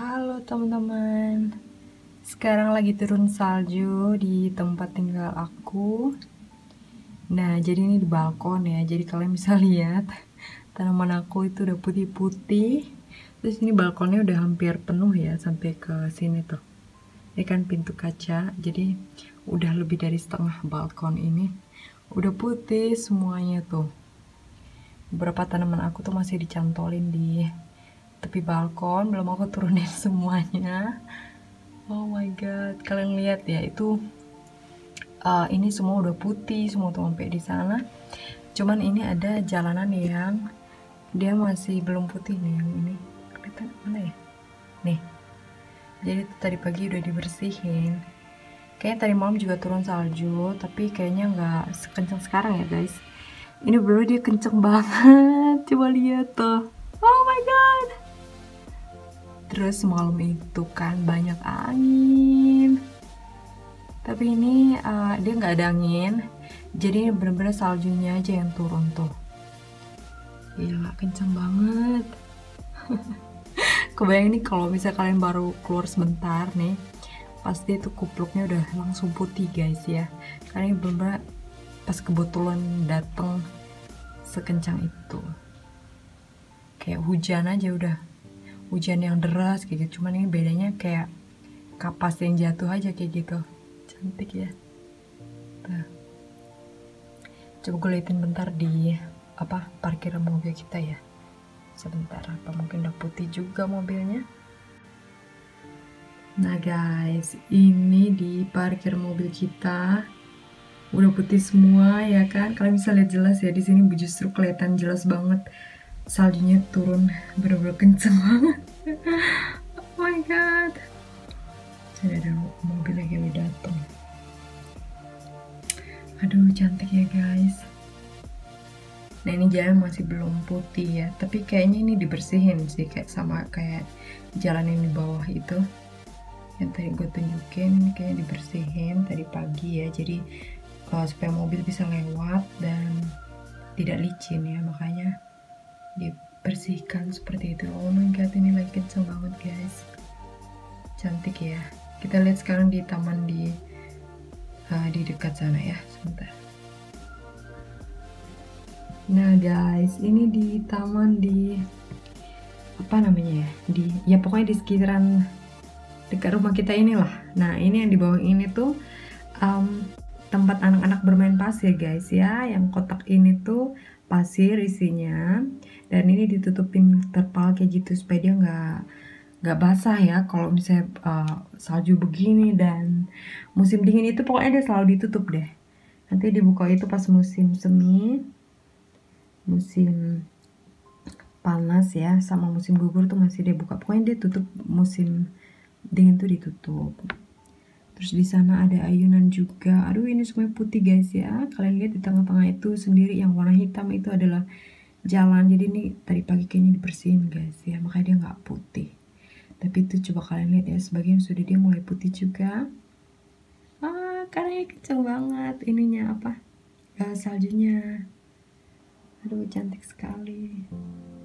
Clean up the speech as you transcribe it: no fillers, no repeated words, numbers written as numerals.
Halo teman-teman, sekarang lagi turun salju di tempat tinggal aku. Nah, jadi ini di balkon ya, jadi kalian bisa lihat tanaman aku itu udah putih-putih. Terus ini balkonnya udah hampir penuh ya, sampai ke sini tuh. Ini kan pintu kaca, jadi udah lebih dari setengah balkon ini udah putih semuanya tuh. Beberapa tanaman aku tuh masih dicantolin di tepi balkon, belum aku turunin semuanya. Oh my god, kalian lihat ya, itu ini semua udah putih semua tuh sampai di sana. Cuman ini ada jalanan yang dia masih belum putih nih, yang ini kelihatan mana ya? Nih. Jadi tadi pagi udah dibersihin. Kayaknya tadi malam juga turun salju, tapi kayaknya nggak sekencang sekarang ya guys. Ini bro, dia kenceng banget. Coba lihat tuh. Oh my god. Terus malam itu kan banyak angin. Tapi ini dia nggak ada angin, jadi bener-bener saljunya aja yang turun tuh. Gila, kenceng banget. Kebayang nih kalau misalnya kalian baru keluar sebentar nih, pasti itu kupluknya udah langsung putih guys ya. Karena ini bener-bener pas kebetulan dateng sekencang itu. Kayak hujan aja udah. Hujan yang deras kayak gitu, cuman ini bedanya kayak kapas yang jatuh aja kayak gitu. Cantik ya. Tuh. Coba gue liatin bentar di parkiran mobil kita ya. Sebentar, apa mungkin udah putih juga mobilnya. Nah guys, ini di parkir mobil kita udah putih semua ya kan. Kalian bisa lihat jelas ya, di sini justru kelihatan jelas banget saljunya turun bener-bener kenceng banget. Oh my god. Jadi ada mobil lagi udah datang. Aduh, cantik ya guys. Nah ini jalan masih belum putih ya, tapi kayaknya ini dibersihin sih, kayak sama kayak jalan yang di bawah itu yang tadi gue tunjukin. Ini kayaknya dibersihin tadi pagi ya, jadi supaya mobil bisa lewat dan tidak licin ya, makanya dibersihkan seperti itu. Oh my god, ini lagi kenceng banget guys, cantik ya. Kita lihat sekarang di taman di dekat sana ya, sebentar. Nah guys, ini di taman di apa namanya ya, pokoknya di sekitaran dekat rumah kita inilah. Nah ini yang di bawah ini tuh tempat anak-anak bermain pasir guys ya. Yang kotak ini tuh pasir isinya, dan ini ditutupin terpal kayak gitu supaya dia nggak basah ya kalau misalnya salju begini. Dan musim dingin itu pokoknya dia selalu ditutup deh. Nanti dibuka itu pas musim semi, musim panas ya, sama musim gugur tuh masih dia buka. Pokoknya dia tutup musim dingin tuh ditutup. Terus di sana ada ayunan juga. Aduh, ini semuanya putih guys ya. Kalian lihat di tengah-tengah itu sendiri yang warna hitam itu adalah jalan. Jadi ini tadi pagi kayaknya dibersihin guys ya, makanya dia nggak putih. Tapi itu coba kalian lihat ya, sebagian sudah dia mulai putih juga. Karena kenceng banget ininya saljunya. Aduh, cantik sekali.